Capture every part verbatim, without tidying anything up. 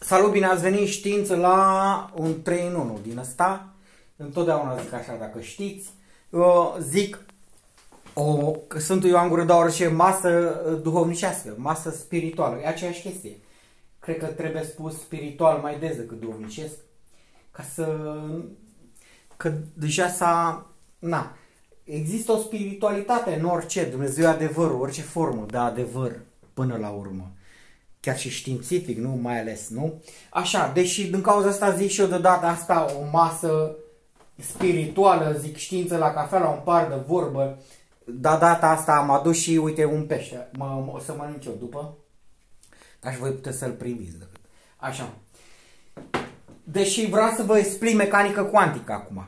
Salut, bine ați venit, știință la un trei în unu din ăsta. Întotdeauna zic așa, dacă știți. Eu zic, o, că Sfântul Ioan Gură de Aur și masă duhovnicească, masă spirituală. E aceeași chestie. Cred că trebuie spus spiritual mai des decât duhovnicesc. Ca să... Că deja s-a... Na. Există o spiritualitate în orice, Dumnezeu e adevărul, orice formă de adevăr până la urmă. Chiar și științific, nu? Mai ales, nu? Așa, deși din cauza asta zic și eu de data asta o masă spirituală, zic știință la cafea, la un par de vorbă, dar data asta am adus și, uite, un pește. Mă, o să mănânc eu după. Dar și voi puteți să-l priviți. Așa. Deși vreau să vă explic mecanică cuantică acum.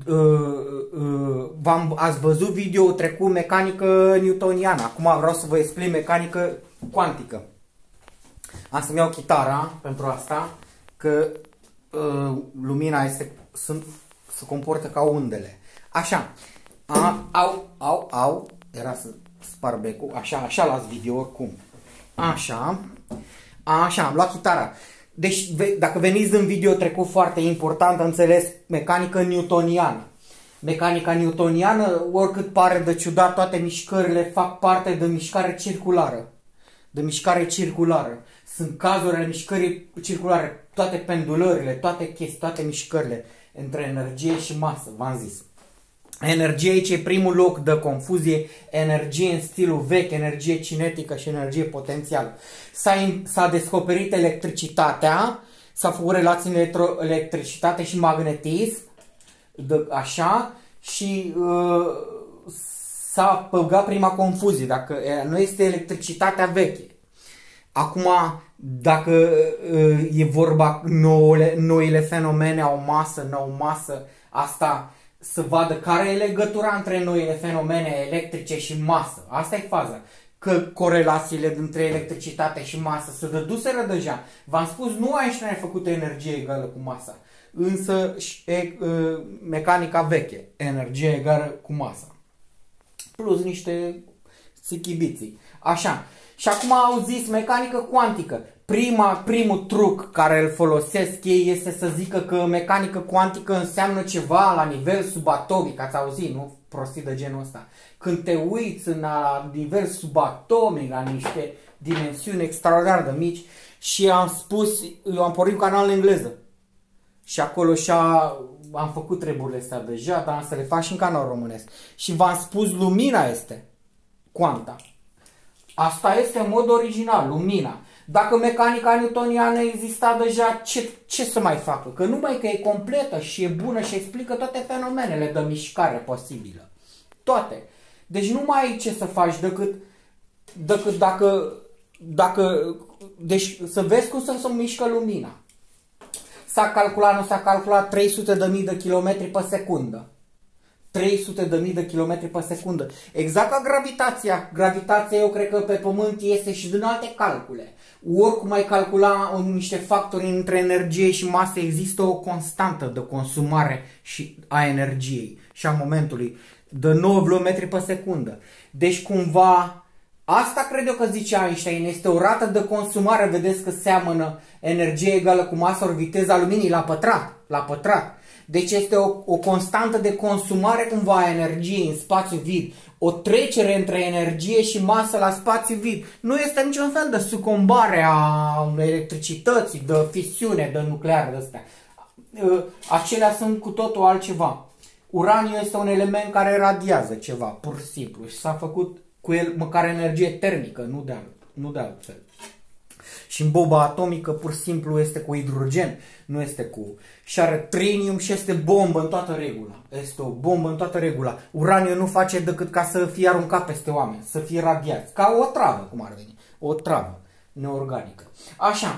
V-am, ați văzut video trecut mecanică newtoniană. Acum vreau să vă explic mecanică cuantică. Am să-mi iau chitara pentru asta, că uh, lumina este, sunt, se comportă ca undele. Așa, a, au, au, au, era să spar becul, așa, așa las video oricum. Așa, așa, am luat chitara. Deci, dacă veniți în video trecut foarte important, am înțeles mecanică newtoniană. Mecanica newtoniană, oricât pare de ciudat, toate mișcările fac parte de mișcare circulară. De mișcare circulară. Sunt cazuri ale mișcării circulare, toate pendulările, toate chestii, toate mișcările între energie și masă, v-am zis. Energie aici e primul loc de confuzie, energie în stilul vechi, energie cinetică și energie potențială. S-a descoperit electricitatea, s-a făcut relații între electricitate și magnetism, de, așa, și uh, s-a băgat prima confuzie, dacă nu este electricitatea veche. Acum, dacă uh, e vorba noile, noile fenomene au masă, n-au masă, asta să vadă care e legătura între noile fenomene electrice și masă. Asta e faza. Că corelațiile dintre electricitate și masă se dăduseră deja. V-am spus, nu Einstein a făcut energie egală cu masa, însă e, uh, mecanica veche, energie egală cu masa. Plus niște sichibiții. Așa. Și acum au zis mecanică cuantică. Prima, primul truc care îl folosesc ei este să zică că mecanică cuantică înseamnă ceva la nivel subatomic. Ați auzit, nu? Prostii de genul ăsta. Când te uiți în la nivel subatomic, la niște dimensiuni extraordinar de mici, și am spus, eu am pornit un canal în engleză. Și acolo și-a, am făcut treburile astea deja, dar am să le fac și în canal românesc. Și v-am spus, lumina este cuanta. Asta este în mod original, lumina. Dacă mecanica newtoniană exista deja, ce, ce să mai facă? Că numai că e completă și e bună și explică toate fenomenele de mișcare posibilă. Toate. Deci nu mai ai ce să faci decât, decât dacă, dacă... Deci să vezi cum să se mișcă lumina. S-a calculat, nu s-a calculat trei sute de mii de kilometri pe secundă. trei sute de mii de kilometri pe secundă. Exact ca gravitația. Gravitația, eu cred că pe Pământ iese și din alte calcule. Oricum ai calcula niște factori între energie și masă, există o constantă de consumare și a energiei și a momentului de nouă kilometri pe secundă. Deci cumva, asta cred eu că zice Einstein, este o rată de consumare, vedeți că seamănă energie egală cu masă ori viteza luminii la pătrat. La pătrat. Deci este o, o constantă de consumare cumva a energiei în spațiu vid. O trecere între energie și masă la spațiu vid. Nu este niciun fel de sucombare a electricității, de fisiune, de nucleare, de astea. Acelea sunt cu totul altceva. Uraniu este un element care radiază ceva, pur și simplu. Și s-a făcut cu el măcar energie termică, nu de, alt, nu de altfel. Și în bomba atomică pur și simplu este cu hidrogen, nu este cu... Și are trinium și este bombă în toată regula. Este o bombă în toată regula. Uraniu nu face decât ca să fie aruncat peste oameni, să fie radiați. Ca o travă, cum ar veni. O travă neorganică. Așa.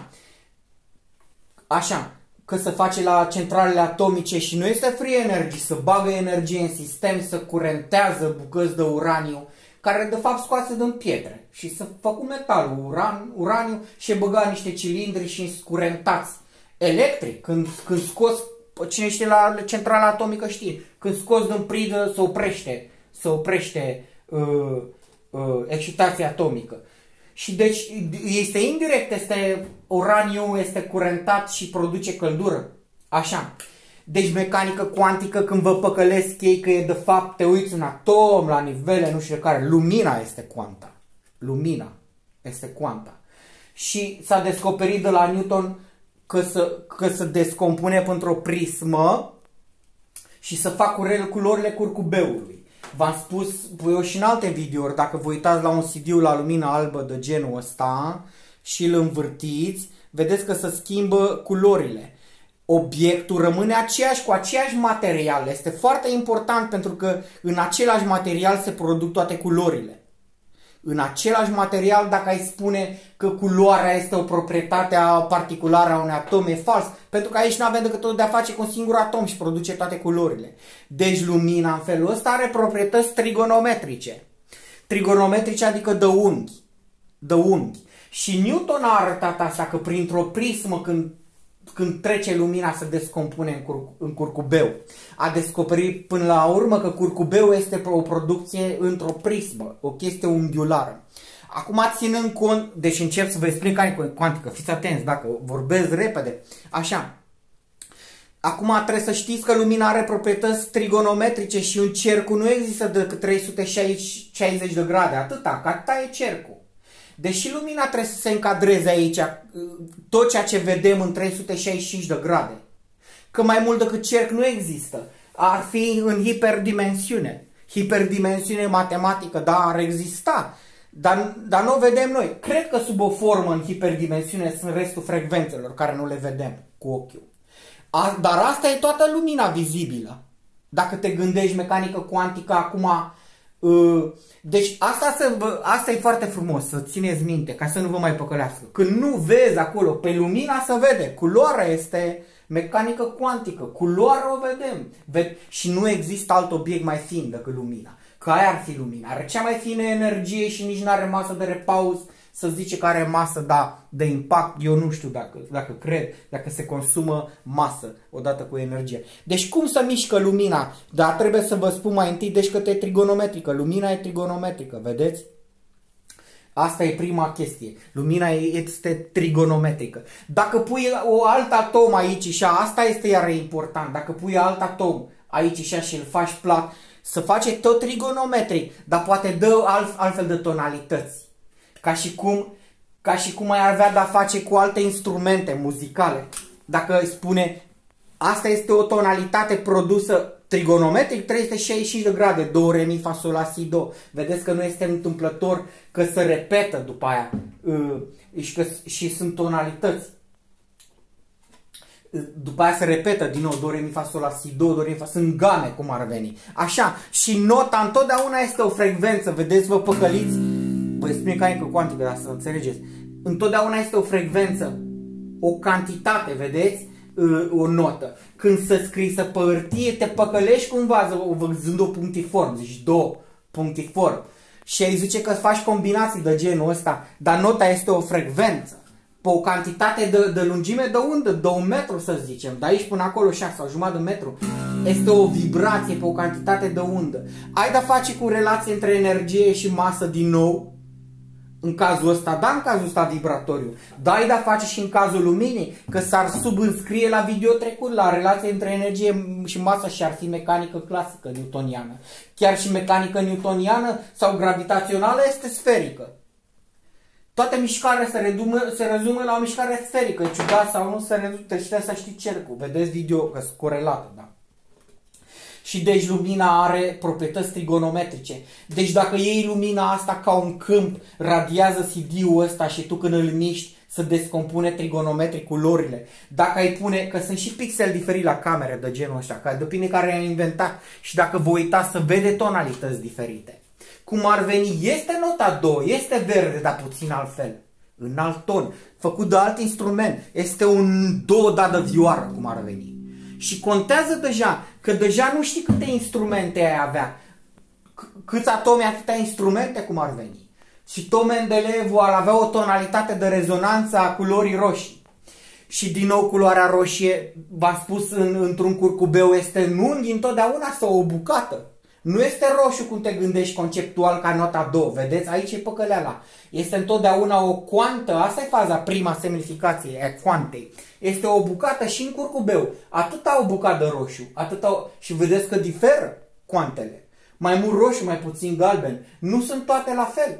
Așa. Că se face la centralele atomice și nu este free energy, să bagă energie în sistem, să curentează bucăți de uraniu, care de fapt scoase din pietre și să facă metalul, uran, uraniu, și băga niște cilindri și scurentați electric. Când, când scos, cine știe la centrala atomică știe, când scos din pridă se oprește, se oprește uh, uh, excitația atomică. Și deci este indirect, este uraniu, este curentat și produce căldură. Așa. Deci mecanică cuantică, când vă păcălesc ei că e de fapt, te uiți în atom, la nivele, nu știu de care, lumina este cuanta. Lumina este cuanta. Și s-a descoperit de la Newton că să, că să descompune într-o prismă și să fac culorile curcubeului. V-am spus eu și în alte videouri, dacă vă uitați la un C D la lumină albă de genul ăsta și îl învârtiți, vedeți că se schimbă culorile. Obiectul rămâne aceeași, cu aceeași material. Este foarte important pentru că în același material se produc toate culorile. În același material, dacă ai spune că culoarea este o proprietate particulară a unui atom, e fals. Pentru că aici nu avem decât tot de a face cu un singur atom și produce toate culorile. Deci lumina în felul ăsta are proprietăți trigonometrice. Trigonometrice adică de unghi. De unghi. Și Newton a arătat asta, că printr-o prismă, când când trece lumina, se descompune în, cur în curcubeu. A descoperit până la urmă că curcubeu este o producție într-o prismă, o chestie unghiulară. Acum ținând cont, deci încep să vă explic mecanică cuantică, fiți atenți dacă vorbesc repede, așa. Acum trebuie să știți că lumina are proprietăți trigonometrice și un cercu nu există decât trei sute șaizeci de grade, atâta, că atâta e cercul. Deși lumina trebuie să se încadreze aici, tot ceea ce vedem în trei sute șaizeci și cinci de grade, că mai mult decât cerc nu există, ar fi în hiperdimensiune. Hiperdimensiune matematică, da, ar exista, dar, dar nu o vedem noi. Cred că sub o formă în hiperdimensiune sunt restul frecvențelor care nu le vedem cu ochiul. A, dar asta e toată lumina vizibilă. Dacă te gândești mecanică cuantică acum... Uh, deci asta, să vă, asta e foarte frumos, să țineți minte, ca să nu vă mai păcălească. Când nu vezi acolo, pe lumina se vede, culoarea este mecanică cuantică, culoarea o vedem. Ved și nu există alt obiect mai fin decât lumina. Că aia ar fi lumina, are cea mai fină energie și nici nu are masă de repaus. Să zice că are masă, da, de impact, eu nu știu dacă, dacă cred, dacă se consumă masă odată cu energie. Deci cum să mișcă lumina? Dar trebuie să vă spun mai întâi, deci că e trigonometrică. Lumina e trigonometrică, vedeți? Asta e prima chestie. Lumina este trigonometrică. Dacă pui o alt atom aici și asta este iar important, dacă pui alt atom aici și îl faci plat, să face tot trigonometric, dar poate dă alt, altfel de tonalități. Ca și cum, ca și cum ai avea de-a face cu alte instrumente muzicale. Dacă îi spune, asta este o tonalitate produsă trigonometric, trei sute șaizeci și cinci de grade, do, re, mi, fa, sol, la, si, do. Vedeți că nu este întâmplător că se repetă după aia și, că, și sunt tonalități. După aia se repetă din nou, do, re, mi, fa, sol, la, si, do, do, re, mi, fa, sunt game, cum ar veni. Așa, și nota întotdeauna este o frecvență, vedeți, vă păcăliți. Vă explic mecanică cuantică, dar să înțelegeți. Întotdeauna este o frecvență, o cantitate, vedeți, o notă. Când se scrie să pe hârtie, te păcălești cumva, văzând o punctiform, zici do, punctiform. Și ai zice că faci combinații de genul ăsta, dar nota este o frecvență. Pe o cantitate de, de lungime de undă, de un metru să zicem, de aici până acolo șase sau jumătate de metru, este o vibrație pe o cantitate de undă. Ai de-a face cu relație între energie și masă din nou, în cazul ăsta, da, în cazul ăsta vibratoriu, dar ai de-a face și în cazul luminii, că s-ar subînscrie la video trecut, la relație între energie și masă și ar fi mecanică clasică newtoniană. Chiar și mecanică newtoniană sau gravitațională este sferică. Toate mișcarea se, redumă, se rezumă la o mișcare sferică, ciudat sau nu se rezumă, trebuie să știi cercul, vedeți video că sunt corelate, da. Și deci lumina are proprietăți trigonometrice. Deci dacă iei lumina asta ca un câmp, radiază C D-ul ăsta și tu când îl miști se descompune trigonometric culorile. Dacă ai pune, că sunt și pixeli diferiți la camere de genul ăsta, că depinde care ai inventat. Și dacă vă uitați să vede tonalități diferite. Cum ar veni, este nota do, este verde, dar puțin altfel. În alt ton, făcut de alt instrument. Este un do dat de vioară, cum ar veni. Și contează deja, că deja nu știi câte instrumente ai avea. Câți atomi, atâtea instrumente, cum ar veni. Și tot Mendeleev ar avea o tonalitate de rezonanță a culorii roșii. Și din nou culoarea roșie, v-am spus, în, într-un curcubeu este în unghi întotdeauna sau o bucată. Nu este roșu cum te gândești conceptual ca nota două. Vedeți? Aici e păcăleala. Este întotdeauna o coantă. Asta e faza prima semnificație a coantei. Este o bucată și în curcubeu. Atâta o bucată roșu. Atâta o... Și vedeți că diferă coantele. Mai mult roșu, mai puțin galben. Nu sunt toate la fel.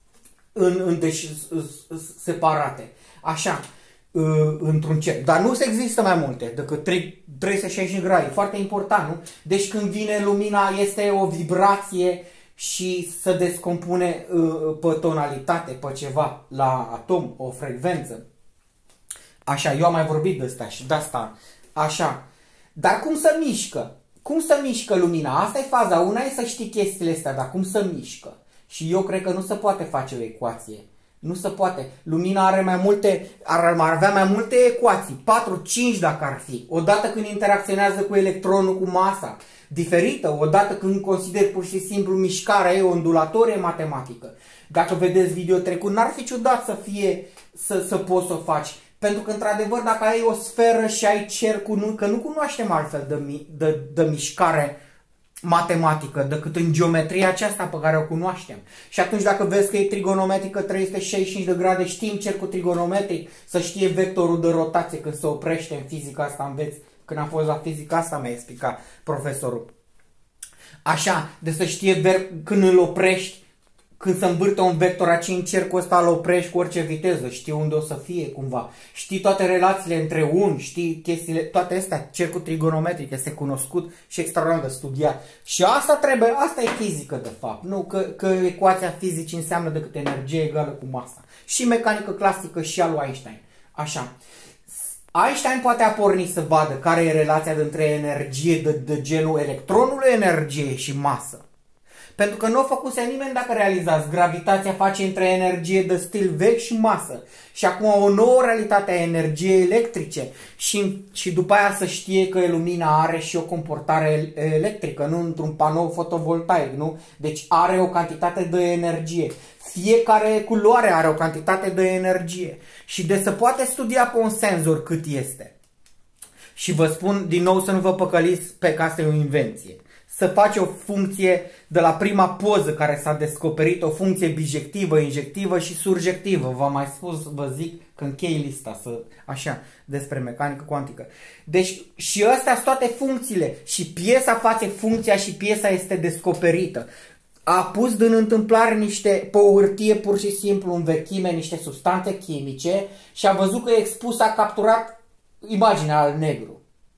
În, în, deci separate. Așa. Într-un cerc. Dar nu există mai multe decât trei sute șaizeci de grade. E foarte important, nu? Deci când vine lumina este o vibrație și se descompune uh, pe tonalitate, pe ceva, la atom, o frecvență. Așa, eu am mai vorbit de asta și de asta. Așa. Dar cum se mișcă? Cum se mișcă lumina? Asta e faza. Una e să știi chestiile astea, dar cum se mișcă? Și eu cred că nu se poate face o ecuație. Nu se poate. Lumina are mai multe, ar avea mai multe ecuații, patru cinci dacă ar fi. Odată când interacționează cu electronul, cu masa, diferită. Odată când consideri pur și simplu mișcarea ei ondulatorie matematică. Dacă vedeți video trecut, n-ar fi ciudat să fie, să, să poți să o faci. Pentru că, într-adevăr, dacă ai o sferă și ai cercul, că nu cunoaștem altfel de, de, de mișcare matematică decât în geometria aceasta pe care o cunoaștem. Și atunci dacă vezi că e trigonometrică trei sute șaizeci și cinci de grade, știm cercul trigonometric, să știe vectorul de rotație când se oprește în fizica asta, înveți. Când am fost la fizica asta mi-a explicat profesorul. Așa, de să știe când îl oprești, când se învârte un vector aici în cercul ăsta, îl oprești cu orice viteză, știi unde o să fie cumva. Știi toate relațiile între uni, știi chestiile, toate astea, cercul trigonometric este cunoscut și extraordinar de studiat. Și asta trebuie, asta e fizică de fapt, nu că, că ecuația fizicii înseamnă decât energie egală cu masa. Și mecanică clasică și a lui Einstein. Așa. Einstein poate a porni să vadă care e relația dintre energie de, de genul electronului, energie și masă. Pentru că nu o făcuse nimeni, dacă realizați. Gravitația face între energie de stil vechi și masă. Și acum o nouă realitate a energiei electrice. Și, și după aia să știe că lumina are și o comportare electrică, nu într-un panou fotovoltaic, nu? Deci are o cantitate de energie. Fiecare culoare are o cantitate de energie. Și de se poate studia pe un senzor cât este. Și vă spun din nou să nu vă păcăliți pe că asta e o invenție. Să faci o funcție de la prima poză care s-a descoperit, o funcție bijectivă, injectivă și surjectivă. V-am mai spus, vă zic, că închei lista, să, așa, despre mecanică cuantică. Deci și astea sunt toate funcțiile și piesa face funcția și piesa este descoperită. A pus din întâmplare niște, pe o hârtie pur și simplu în vechime, niște substanțe chimice și a văzut că e expus, a capturat imaginea al negru.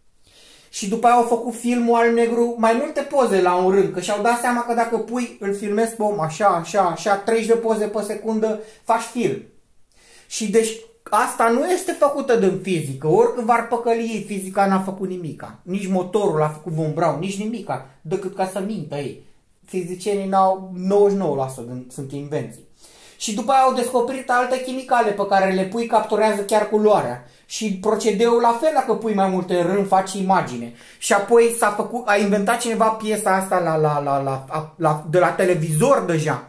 Și după aia au făcut filmul alb-negru, mai multe poze la un rând, că și-au dat seama că dacă pui, îl filmezi pe om așa, așa, așa, treizeci de poze pe secundă, faci film. Și deci asta nu este făcută din fizică, oricât v-ar păcăli, fizica n-a făcut nimica. Nici motorul a făcut Von Braun, nici nimica, decât ca să mintă ei. Fizicienii n-au, nouăzeci și nouă la sută sunt invenții. Și după aia au descoperit alte chimicale pe care le pui, capturează chiar culoarea. Și procedeul la fel, dacă pui mai multe în rând, faci imagine. Și apoi s-a făcut, a inventat cineva piesa asta la, la, la, la, la, de la televizor deja.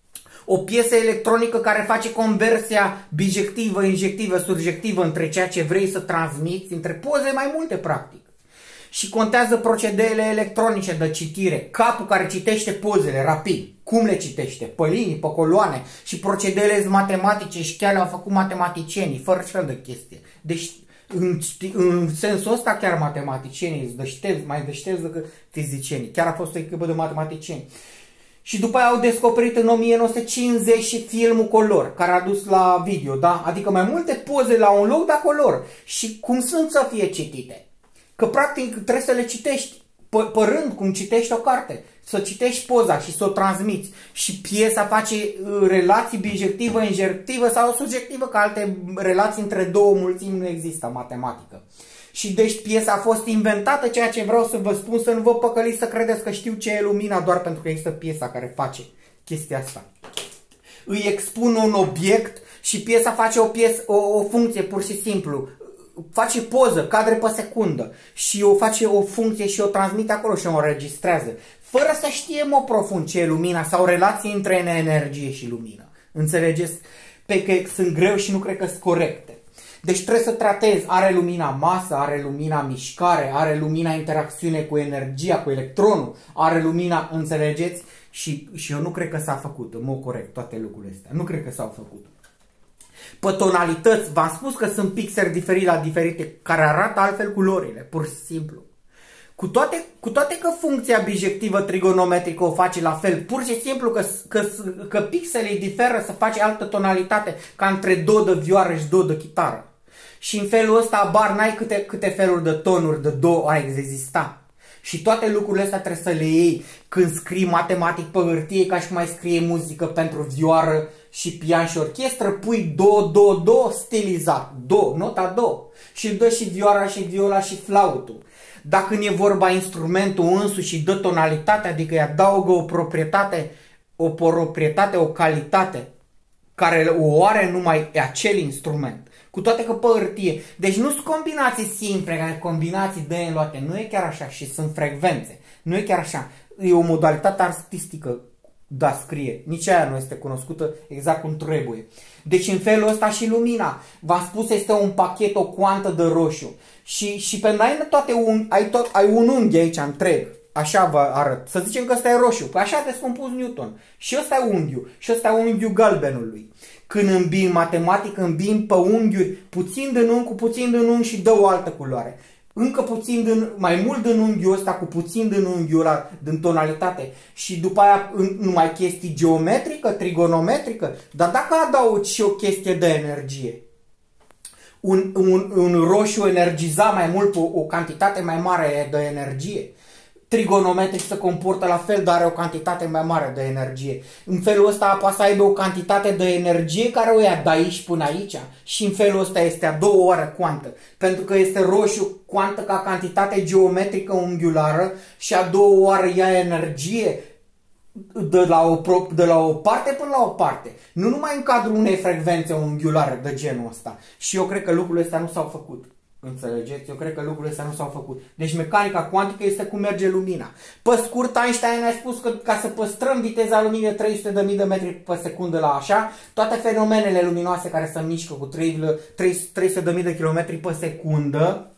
O piesă electronică care face conversia bijectivă, injectivă, surjectivă între ceea ce vrei să transmiți, între poze mai multe practic. Și contează procedeele electronice de citire, capul care citește pozele rapid, cum le citește, pe linii, pe coloane, și procedeele matematice și chiar le-au făcut matematicienii, fără fel de chestie. Deci, în, în sensul ăsta, chiar matematicienii deștepți, mai deștepți decât fizicienii. Chiar a fost o echipă de matematicieni. Și după aia au descoperit în o mie nouă sute cincizeci și filmul color, care a dus la video, da? Adică mai multe poze la un loc, dar color. Și cum sunt să fie citite? Că practic trebuie să le citești pe, pe rând, cum citești o carte. Să citești poza și să o transmiți. Și piesa face relații bijectivă, injectivă sau subiectivă, că alte relații între două mulțimi nu există, matematică. Și deci piesa a fost inventată, ceea ce vreau să vă spun, să nu vă păcăliți să credeți că știu ce e lumina doar pentru că există piesa care face chestia asta. Îi expun un obiect și piesa face o, piesă, o, o funcție pur și simplu. Face poză, cadre pe secundă și o face o funcție și o transmite acolo și o înregistrează. Fără să știm o profund ce e lumina sau relații între energie și lumină. Înțelegeți? Pe că sunt greu și nu cred că sunt corecte. Deci trebuie să tratezi, are lumina masă, are lumina mișcare, are lumina interacțiune cu energia, cu electronul, are lumina, înțelegeți? Și, și eu nu cred că s-a făcut, în mod corect, toate lucrurile astea. Nu cred că s-au făcut. Pe tonalități, v-am spus că sunt pixeli diferiți la diferite, care arată altfel culorile, pur și simplu. Cu toate, cu toate că funcția bijectivă trigonometrică o face la fel, pur și simplu că, că, că pixelii diferă să face altă tonalitate, ca între do de vioară și do de chitară. Și în felul ăsta, abar n-ai câte, câte feluri de tonuri de do ai exista. Și toate lucrurile astea trebuie să le iei când scrii matematic pe hârtie, ca și cum mai scrie muzică pentru vioară și pian și orchestră, pui do, do, do stilizat, do, nota do. Și dă și vioara și viola și flautul. Dacă e vorba instrumentul însuși și dă tonalitate, adică îi adaugă o proprietate, o proprietate, o calitate care o are numai acel instrument. Cu toate că pe hârtie. Deci nu sunt combinații simple, combinații de luate. Nu e chiar așa și sunt frecvențe. Nu e chiar așa. E o modalitate artistică de a scrie. Nici aia nu este cunoscută exact cum trebuie. Deci în felul ăsta și lumina. V-am spus, este un pachet, o coantă de roșu. Și, și pe ai toate un, ai, tot, ai un unghi aici întreg. Așa vă arăt. Să zicem că ăsta e roșu. Păi așa a descompus Newton. Și ăsta e unghiul. Și ăsta e unghiul galbenului. Când îmbin matematic, îmbin pe unghiuri puțin din unghi cu puțin din unghi și dă o altă culoare. Încă puțin din, mai mult din unghiul ăsta cu puțin din unghiul ăla, din tonalitate. Și după aia numai chestii geometrică, trigonometrică. Dar dacă adaugi și o chestie de energie, un, un, un roșu energiza mai mult o, o cantitate mai mare de energie. Trigonometric se comportă la fel, dar are o cantitate mai mare de energie. În felul ăsta poate să aibă o cantitate de energie care o ia de aici până aici. Și în felul ăsta este a doua oară cuantă. Pentru că este roșu cuantă ca cantitate geometrică unghiulară și a doua oară ia energie de la, o, de la o parte până la o parte. Nu numai în cadrul unei frecvențe unghiulare de genul ăsta. Și eu cred că lucrurile astea nu s-au făcut. Înțelegeți? Eu cred că lucrurile astea nu s-au făcut. Deci mecanica cuantică este cum merge lumina. Pe scurt, Einstein a spus că ca să păstrăm viteza luminii de trei sute de mii de metri pe secundă la așa, toate fenomenele luminoase care se mișcă cu trei sute de mii de kilometri pe secundă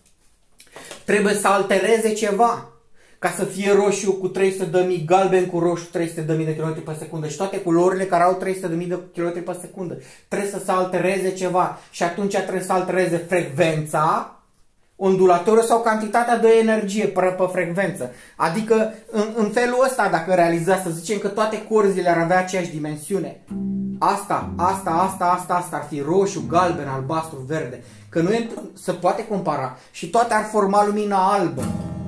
trebuie să altereze ceva. Ca să fie roșu cu trei sute de mii, galben cu roșu trei sute de mii de kilometri pe secundă și toate culorile care au trei sute de mii de kilometri pe secundă. Trebuie să se altereze ceva și atunci trebuie să altereze frecvența ondulatoră sau cantitatea de energie pe, pe frecvență. Adică în, în felul ăsta, dacă realizați, să zicem că toate corzile ar avea aceeași dimensiune. Asta, asta, asta, asta, asta ar fi roșu, galben, albastru, verde. Că nu e, se poate compara și toate ar forma lumina albă.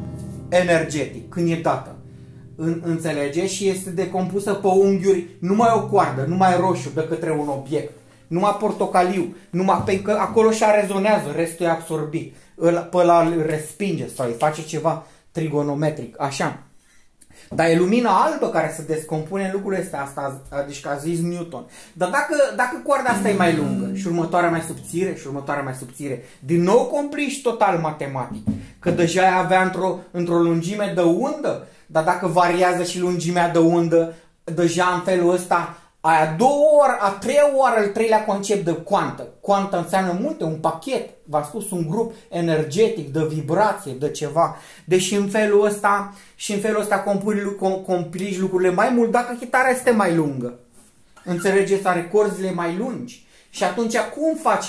Energetic, când e dată. În, înțelege? Și este decompusă pe unghiuri, numai o coardă, numai roșu de către un obiect, numai portocaliu, numai, pentru că acolo și-a rezonează, restul e absorbit. Îl, pe ăla îl respinge sau îi face ceva trigonometric, așa. Dar e lumina albă care se descompune în lucrurile astea, asta, adică a zis Newton. Dar dacă, dacă coarda asta e mai lungă și următoarea mai subțire și următoarea mai subțire, din nou complici total matematic. Că deja ai avea într-o într-o lungime de undă, dar dacă variază și lungimea de undă, deja în felul ăsta, a doua oră, a treia oară, al treilea concept de cuantă. Cuantă înseamnă multe, un pachet, v-am spus, un grup energetic, de vibrație, de ceva. Deci în felul ăsta, și în felul ăsta complici lucrurile mai mult dacă chitara este mai lungă. Înțelegeți? Are corzile mai lungi. Și atunci cum faci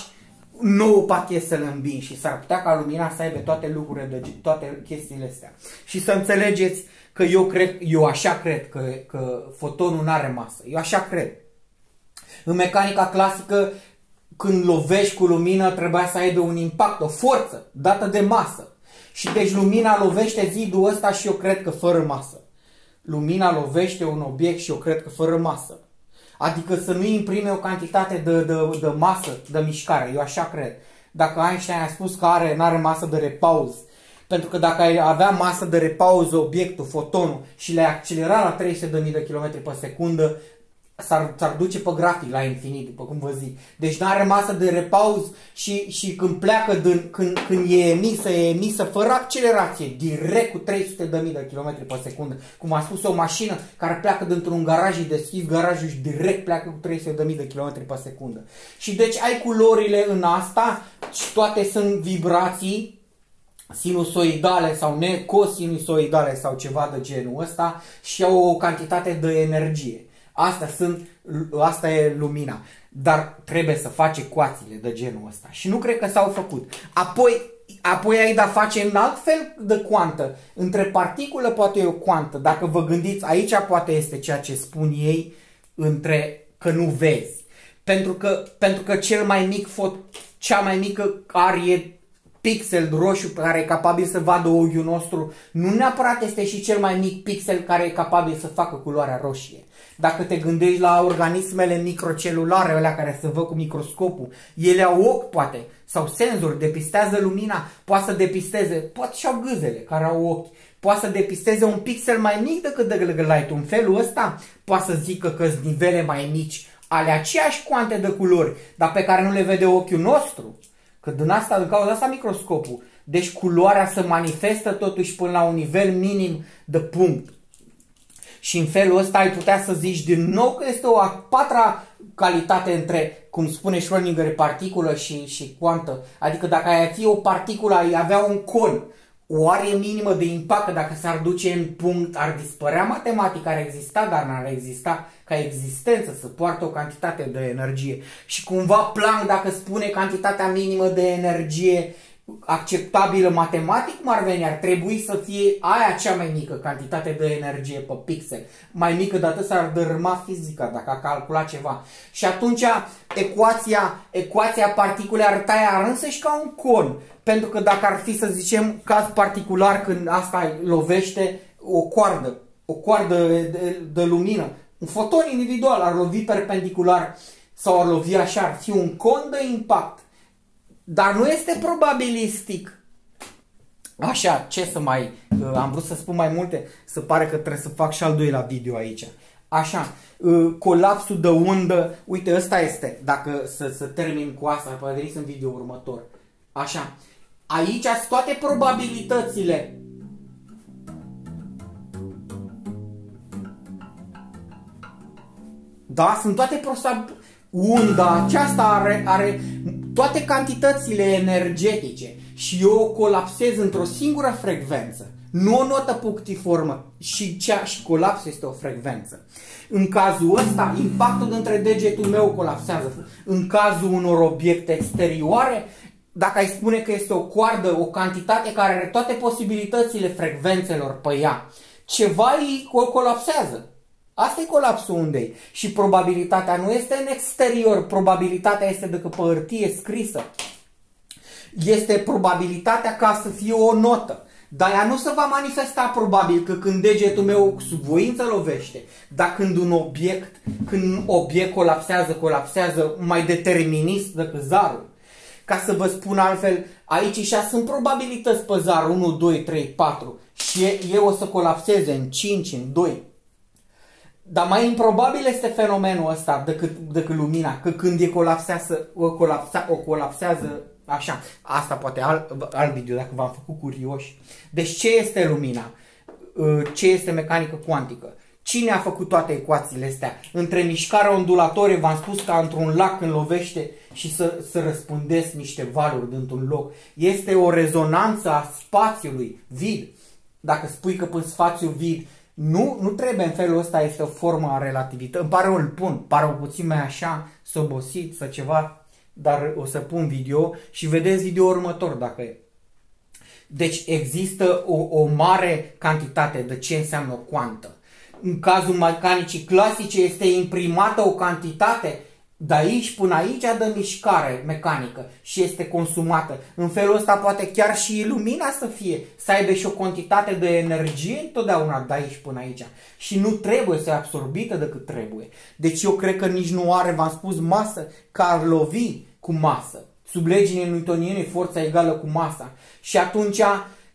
nou pachet să-l îmbini? Și s-ar putea ca lumina să aibă toate lucrurile, de, toate chestiile astea. Și să înțelegeți că eu cred, eu așa cred că, că fotonul nu are masă. Eu așa cred. În mecanica clasică, când lovești cu lumină, trebuia să aibă un impact, o forță dată de masă. Și deci lumina lovește zidul ăsta și eu cred că fără masă. Lumina lovește un obiect și eu cred că fără masă. Adică să nu imprime o cantitate de, de, de masă, de mișcare. Eu așa cred. Dacă Einstein a spus că are, n-are masă de repaus, pentru că dacă ai avea masă de repauză obiectul, fotonul, și le-ai accelera la trei sute de mii de kilometri pe secundă, s-ar duce pe grafic la infinit, după cum vă zic. Deci n-are masă de repaus și, și când pleacă, din, când, când e emisă, e emisă fără accelerație, direct cu trei sute de mii de kilometri pe secundă. Cum a spus, o mașină care pleacă dintr-un garaj, îi deschizi garajul și direct pleacă cu trei sute de mii de kilometri pe secundă. Și deci ai culorile în asta și toate sunt vibrații sinusoidale sau necosinusoidale sau ceva de genul ăsta și au o cantitate de energie. Asta, sunt, asta e lumina. Dar trebuie să faci ecuațiile de genul ăsta. Și nu cred că s-au făcut. Apoi, apoi ai de-a face un alt fel de cuantă. Între particulă poate e o cuantă. Dacă vă gândiți, aici poate este ceea ce spun ei, între că nu vezi. Pentru că, pentru că cel mai mic, cea mai mică arie pixel roșu care e capabil să vadă ochiul nostru, nu neapărat este și cel mai mic pixel care e capabil să facă culoarea roșie. Dacă te gândești la organismele microcelulare, alea care se văd cu microscopul, ele au ochi, poate, sau senzori, depistează lumina, poate să depisteze, poate și au gâzele care au ochi, poate să depisteze un pixel mai mic decât de light. În felul ăsta poate să zică că sunt nivele mai mici ale aceeași cuante de culori, dar pe care nu le vede ochiul nostru. Că din asta, din cauza asta microscopul. Deci culoarea se manifestă totuși până la un nivel minim de punct. Și în felul ăsta ai putea să zici din nou că este o a patra calitate între, cum spune Schrödinger, particulă și, și cuantă. Adică dacă ai fi o particulă, ai avea un con, o arie minimă de impact, că dacă s-ar duce în punct, ar dispărea matematica, ar exista, dar n-ar exista ca existență, să poartă o cantitate de energie. Și cumva Planck, dacă spune cantitatea minimă de energie acceptabilă matematic, cum ar veni, ar trebui să fie aia cea mai mică cantitate de energie pe pixel. Mai mică de atât s-ar dărâma fizica dacă a calculat ceva. Și atunci ecuația, ecuația particulei ar taia însăși ca un con. Pentru că dacă ar fi, să zicem, caz particular când asta lovește o coardă, o coardă de, de lumină, un foton individual ar lovi perpendicular sau ar lovi așa, ar fi un con de impact. Dar nu este probabilistic. Așa, ce să mai... Am vrut să spun mai multe, se pare că trebuie să fac și al doilea video aici. Așa, colapsul de undă, uite, ăsta este, dacă să, să termin cu asta, poate veniți în video următor. Așa, aici sunt toate probabilitățile. Da, sunt toate probabilitățile. Unda aceasta are, are toate cantitățile energetice și eu o colapsez într-o singură frecvență, nu o notă punctiformă, și, cea, și colapsul este o frecvență. În cazul ăsta, impactul dintre degetul meu colapsează. În cazul unor obiecte exterioare, dacă ai spune că este o coardă, o cantitate care are toate posibilitățile frecvențelor pe ea, ceva îi colapsează. Asta e colapsul undei. Și probabilitatea nu este în exterior, probabilitatea este de pe hârtie scrisă. Este probabilitatea ca să fie o notă. Dar ea nu se va manifesta probabil că când degetul meu sub voință lovește, dar când un obiect, când un obiect colapsează, colapsează mai determinist decât zarul. Ca să vă spun altfel, aici și sunt probabilități pe zar unu, doi, trei, patru și eu o să colapseze în cinci, în doi. Dar mai improbabil este fenomenul ăsta decât, decât lumina, că când e colapsează, o, colapsa, o colapsează așa. Asta poate alt, alt video dacă v-am făcut curioși. Deci ce este lumina? Ce este mecanică cuantică? Cine a făcut toate ecuațiile astea? Între mișcarea ondulatorie, v-am spus, ca într-un lac când lovește și să, să răspândesc niște valuri dintr-un loc. Este o rezonanță a spațiului vid. Dacă spui că în spațiu vid Nu, nu trebuie în felul ăsta, este o formă a relativității. Îmi pare, îl pun, pare o puțin mai așa, să obosit, să ceva, dar o să pun video și vedeți video următor dacă e. Deci există o, o mare cantitate de ce înseamnă o cuantă. În cazul mecanicii clasice este imprimată o cantitate de aici până aici de mișcare mecanică și este consumată. În felul ăsta poate chiar și lumina să fie, să aibă și o cantitate de energie întotdeauna de aici până aici. Și nu trebuie să fie absorbită decât trebuie. Deci eu cred că nici nu are, v-am spus, masă, că ar lovi cu masă. Sub legile newtoniene forța egală cu masa. Și atunci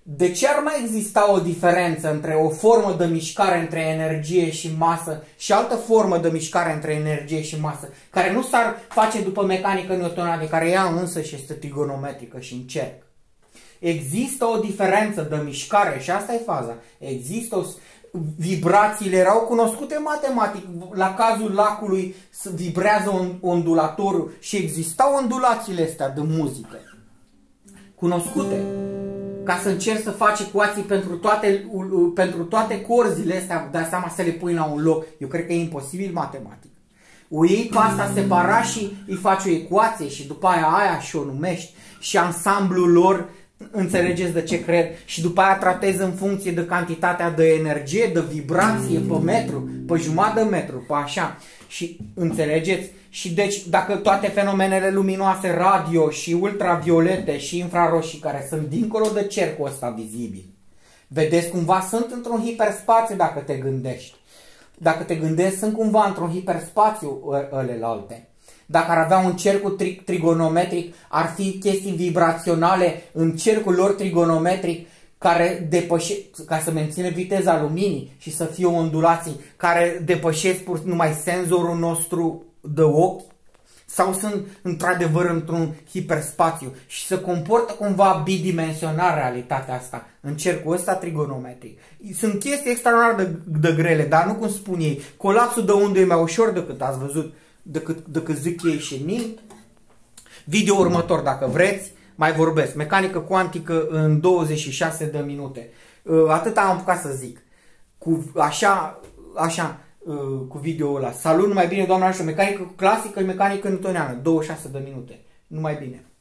De ce ar mai exista o diferență între o formă de mișcare între energie și masă și altă formă de mișcare între energie și masă, care nu s-ar face după mecanică newtoniană, care ea însă și este trigonometrică și în cerc? Există o diferență de mișcare și asta e faza. Există o... Vibrațiile erau cunoscute matematic. La cazul lacului vibrează ondulatorul și existau ondulațiile astea de muzică cunoscute. Ca să încerci să faci ecuații pentru toate, pentru toate corzile astea, dai seama să le pui la un loc. Eu cred că e imposibil matematic. O iei pe asta separat și îi faci o ecuație și după aia aia și o numești și ansamblul lor, înțelegeți de ce cred, și după aia tratezi în funcție de cantitatea de energie, de vibrație pe metru, pe jumătate de metru, pe așa. Și înțelegeți? Și deci dacă toate fenomenele luminoase, radio și ultraviolete și infraroșii care sunt dincolo de cercul ăsta vizibil, vedeți cumva sunt într-un hiperspațiu dacă te gândești. Dacă te gândești, sunt cumva într-un hiperspațiu ălelalte. Dacă ar avea un cercul tri trigonometric, ar fi chestii vibraționale în cercul lor trigonometric care depășesc, ca să mențină viteza luminii și să fie ondulații care depășesc pur numai senzorul nostru de ochi, sau sunt într-adevăr într-un hiperspațiu și se comportă cumva bidimensional realitatea asta în cercul ăsta trigonometric. Sunt chestii extraordinar de, de grele, dar nu cum spun ei. Colapsul de undă e mai ușor decât ați văzut, decât, decât zic ei și mint. Video următor, dacă vreți, mai vorbesc. Mecanică cuantică în douăzeci și șase de minute. Atât am apucat să zic. Cu așa, așa, cu video ăla. Salut, numai bine, doamna, și mecanică clasică și mecanică newtoniană. douăzeci și șase de minute. Numai bine.